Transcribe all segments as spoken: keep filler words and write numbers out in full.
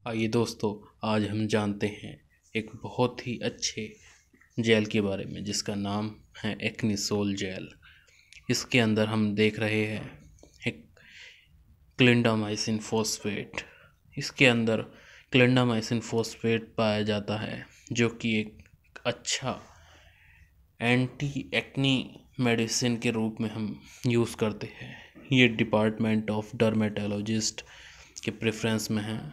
आइए दोस्तों, आज हम जानते हैं एक बहुत ही अच्छे जेल के बारे में जिसका नाम है एक्नीसोल जेल। इसके अंदर हम देख रहे हैं एक क्लिंडामाइसिन फॉस्फेट। इसके अंदर क्लिंडामाइसिन फॉस्फेट पाया जाता है जो कि एक अच्छा एंटी एक्नी मेडिसिन के रूप में हम यूज़ करते हैं। ये डिपार्टमेंट ऑफ डर्मेटोलॉजिस्ट के प्रेफरेंस में है।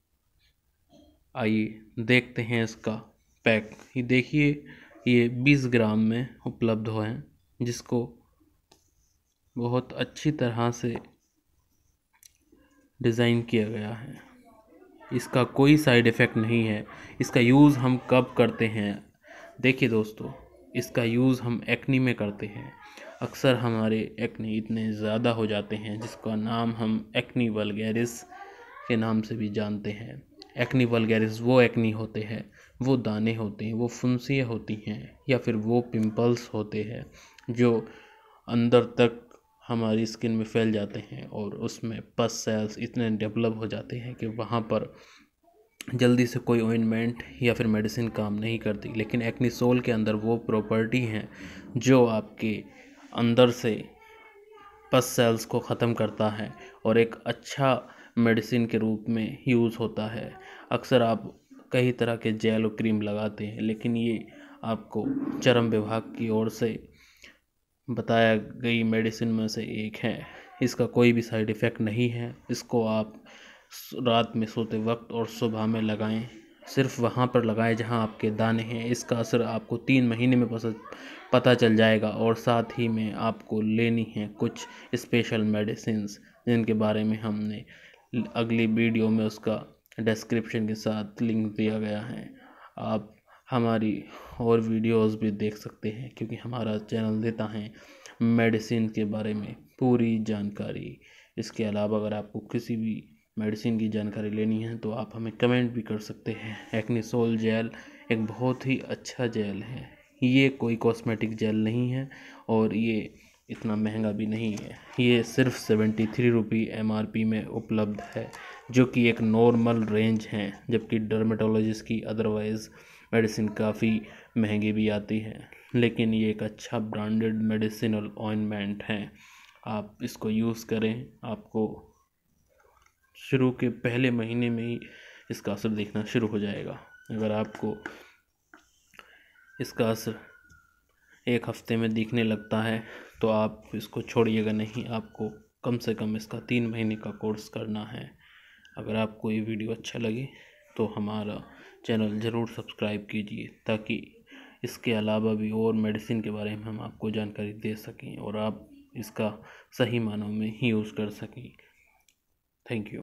आइए देखते हैं इसका पैक। ये देखिए, ये बीस ग्राम में उपलब्ध है, जिसको बहुत अच्छी तरह से डिज़ाइन किया गया है। इसका कोई साइड इफ़ेक्ट नहीं है। इसका यूज़ हम कब करते हैं? देखिए दोस्तों, इसका यूज़ हम एक्नी में करते हैं। अक्सर हमारे एक्नी इतने ज़्यादा हो जाते हैं जिसका नाम हम एक्नी वल्गैरिस के नाम से भी जानते हैं। एक्नी वल्गैरिस वो एक्नी होते हैं, वो दाने होते हैं, वो फुंसियाँ होती हैं या फिर वो पिंपल्स होते हैं जो अंदर तक हमारी स्किन में फैल जाते हैं और उसमें पस सेल्स इतने डेवलप हो जाते हैं कि वहाँ पर जल्दी से कोई ऑइंटमेंट या फिर मेडिसिन काम नहीं करती। लेकिन एक्नीसोल के अंदर वो प्रॉपर्टी है जो आपके अंदर से पस सेल्स को ख़त्म करता है और एक अच्छा मेडिसिन के रूप में यूज़ होता है। अक्सर आप कई तरह के जेल और क्रीम लगाते हैं, लेकिन ये आपको चर्म विभाग की ओर से बताया गई मेडिसिन में से एक है। इसका कोई भी साइड इफ़ेक्ट नहीं है। इसको आप रात में सोते वक्त और सुबह में लगाएं। सिर्फ वहाँ पर लगाएं जहाँ आपके दाने हैं। इसका असर आपको तीन महीने में पता चल जाएगा। और साथ ही में आपको लेनी है कुछ स्पेशल मेडिसिन्स जिनके बारे में हमने अगली वीडियो में उसका डिस्क्रिप्शन के साथ लिंक दिया गया है। आप हमारी और वीडियोस भी देख सकते हैं, क्योंकि हमारा चैनल देता है मेडिसिन के बारे में पूरी जानकारी। इसके अलावा अगर आपको किसी भी मेडिसिन की जानकारी लेनी है तो आप हमें कमेंट भी कर सकते हैं। एक्नीसोल जेल एक बहुत ही अच्छा जेल है। ये कोई कॉस्मेटिक जेल नहीं है और ये इतना महंगा भी नहीं है। ये सिर्फ seventy three rupee M R P में उपलब्ध है, जो कि एक नॉर्मल रेंज है, जबकि डर्मेटोलॉजिस्ट की अदरवाइज़ मेडिसिन काफ़ी महंगी भी आती है। लेकिन ये एक अच्छा ब्रांडेड मेडिसिनल ऑइंटमेंट है। आप इसको यूज़ करें। आपको शुरू के पहले महीने में ही इसका असर दिखना शुरू हो जाएगा। अगर आपको इसका असर एक हफ्ते में दिखने लगता है तो आप इसको छोड़िएगा नहीं। आपको कम से कम इसका तीन महीने का कोर्स करना है। अगर आपको ये वीडियो अच्छा लगे तो हमारा चैनल ज़रूर सब्सक्राइब कीजिए, ताकि इसके अलावा भी और मेडिसिन के बारे में हम आपको जानकारी दे सकें और आप इसका सही मानों में यूज़ कर सकें। Thank you.